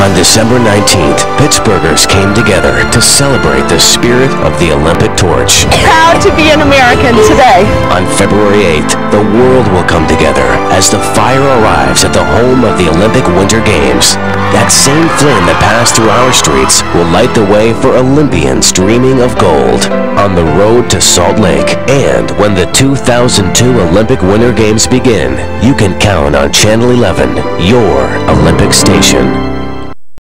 On December 19th, Pittsburghers came together to celebrate the spirit of the Olympic torch. Proud to be an American today. On February 8th, the world will come together as the fire arrives at the home of the Olympic Winter Games. That same flame that passed through our streets will light the way for Olympians dreaming of gold on the road to Salt Lake. And when the 2002 Olympic Winter Games begin, you can count on Channel 11, your Olympic station.